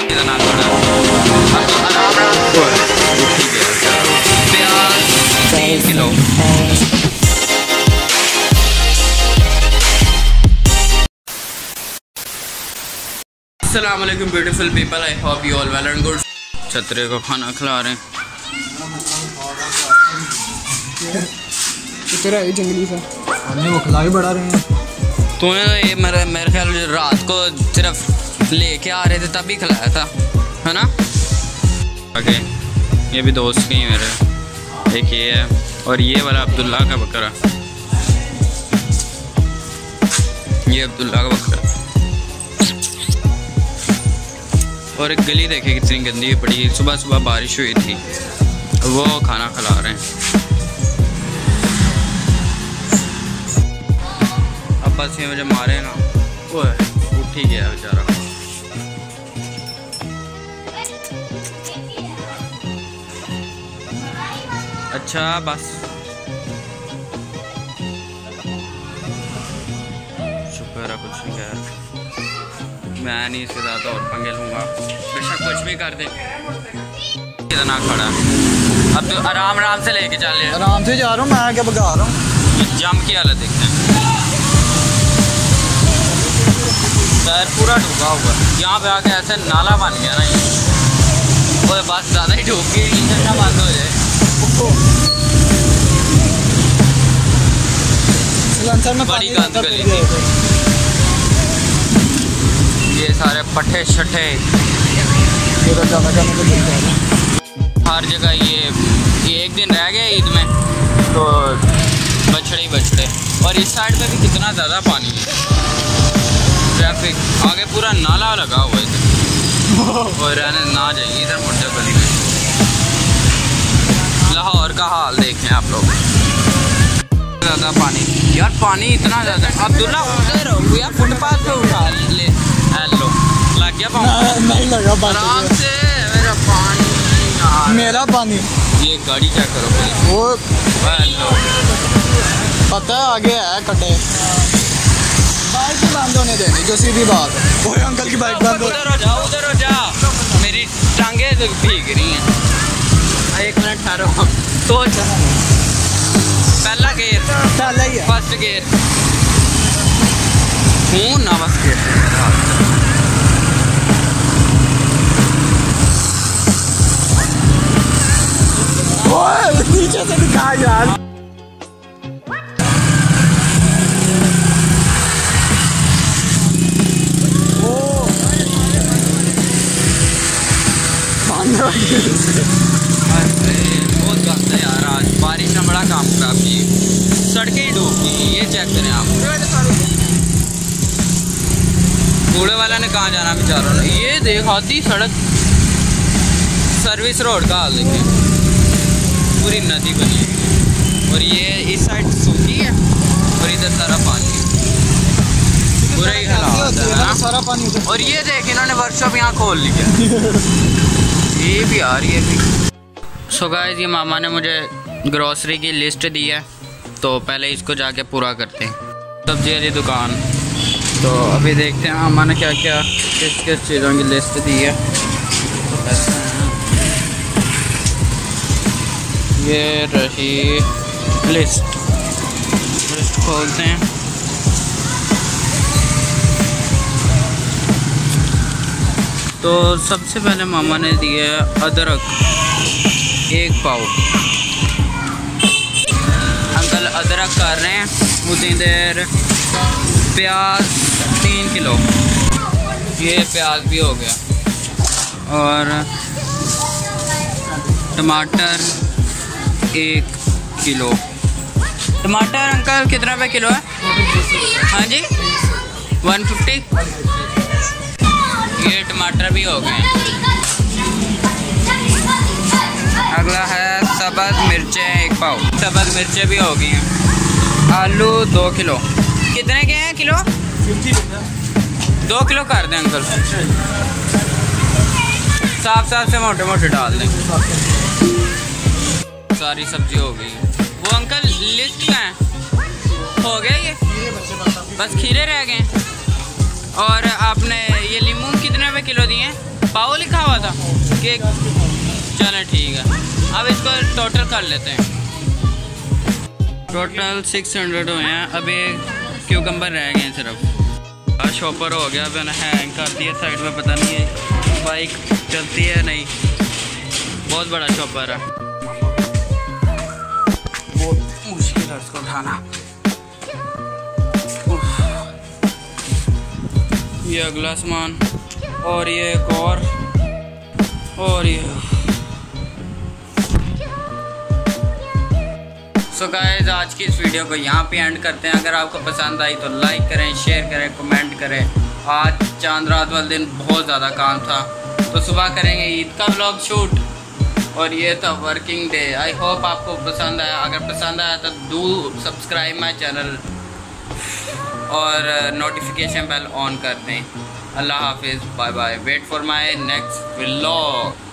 इतना थोड़ा प्याज 3 किलो। अस्सलाम वालेकुम beautiful people, I hope you all well and good. छतरे को खाना खिला रहे हैं। तेरा ये जंगली सा हमने वो खिला ही बढ़ा रहे हैं। तूने तो ये मेरे ख्याल रात को सिर्फ लेके आ रहे थे तभी खिलाया था, है ना? ओके, ये भी दोस्त ही मेरे, एक ये है और ये वाला अब्दुल्ला का बकरा, ये अब्दुल्ला का बकरा। और एक गली देखे कितनी गंदी पड़ी, सुबह सुबह बारिश हुई थी, वो खाना खिला रहे हैं। अब बस ये मुझे मारे ना, वो उठ ही गया बेचारा। अच्छा बस शुक्र है कुछ नहीं है, मैं नहीं इसके साथ और पंगे लूँगा, बेशक कुछ भी कर दे। कितना खड़ा, अब तो आराम से लेके चल। आराम से जा रहा हूँ मैं, क्या भगा रहा हूँ। जाम की हालत देखते हैं, टायर पूरा डूबा हुआ है। यहाँ पे आके ऐसे नाला बन गया ना ये, और बस ज़्यादा ही डूब गई, इंजन ना बंद हो जाए। बड़ी गंद गली थी, ये सारे पट्टे छट्टे हर जगह। ये एक दिन रह गया ईद में तो बछड़े ही बछड़े। और इस साइड पे भी कितना ज़्यादा पानी है, ट्रैफिक आगे पूरा नाला लगा हुआ है इधर, और रहने ना जाइए इधर मुड्डे गली में। लाहौर का हाल देखें आप लोग, ज़्यादा पानी यार, पानी इतना ज़्यादा। अब्दुल्ला उधर यार फुटपाथ पे उठा ले। हेलो, लग गया पानी? नहीं लगा, आराम से। मेरा पानी, मेरा पानी। ये गाड़ी चेक करो वो हेलो, पता है आगे है कटे, बाइक ही बंद होने देनी जो सीधी बात है। वो अंकल की बाइक बंद हो। उधर हो जा, उधर हो जा, मेरी टांगे तो भीग रही हैं। एक मिनट ठहरो, सोच। पहला गेयर, पहला ही है, फर्स्ट गेयर हूँ ना, बस गेयर नीचे से दिखा यार। बहुत गलत है यार, आज बारिश ने बड़ा काम खराब की, सड़कें ही डूब गई। ये चेक करें आप, कूड़े वाला ने कहाँ जाना बेचारा ने। ये देख आधी सड़क, सर्विस रोड का हाल देखें, पूरी नदी बनी है, और ये इस साइड सूखी है और इधर सारा पानी है, पूरा ही हालात है सारा पानी। और ये देख इन्होंने वर्कशॉप यहाँ खोल लिया, ये भी आ रही है भी। सो गाइस, ये मामा ने मुझे ग्रोसरी की लिस्ट दी है, तो पहले इसको जाके पूरा करते हैं। सब्जी वाली दुकान, तो अभी देखते हैं मामा ने क्या क्या किस किस चीज़ों की लिस्ट दी है। ये रही लिस्ट खोलते हैं। तो सबसे पहले मामा ने दिया अदरक 1 पाव। अंकल अदरक कर रहे हैं उतनी देर। प्याज 3 किलो, ये प्याज भी हो गया। और टमाटर 1 किलो। टमाटर अंकल कितना रुपये किलो है? हाँ जी, 150। ये टमाटर भी हो गए। अगला है सब्ज़ मिर्चें 1 पाव। सब्ज़ मिर्चें भी हो गई हैं। आलू 2 किलो। कितने के हैं किलो? 2 किलो कर दें अंकल, साफ साफ से मोटे मोटे डाल दें। सारी सब्जी हो गई। वो अंकल लिस्ट का है, हो गया ये, बस खीरे रह गए। और आपने ये नींबू कितने रुपये किलो दिए हैं? पाव लिखा हुआ था केक। चलो ठीक है, अब इसको टोटल कर लेते हैं। टोटल 600 हुए हैं। अभी क्यूकम्बर रह गए हैं सिर्फ। शॉपर हो गया, मैंने हैंग कर दिया साइड में, पता नहीं है बाइक चलती है नहीं। बहुत बड़ा शॉपर है, बहुत मुश्किल है इसको उठाना। ये अगला सामान और ये एक और ये। सो गाइस, आज की इस वीडियो को यहाँ पे एंड करते हैं। अगर आपको पसंद आई तो लाइक करें, शेयर करें, कमेंट करें। आज चांद रात वाले दिन बहुत ज़्यादा काम था, तो सुबह करेंगे ईद का व्लॉग शूट और ये था वर्किंग डे। आई होप आपको पसंद आया। अगर पसंद आया तो डू सब्सक्राइब माई चैनल और नोटिफिकेशन बेल ऑन कर दें। अल्लाह हाफिज़, bye bye. Wait for my next vlog.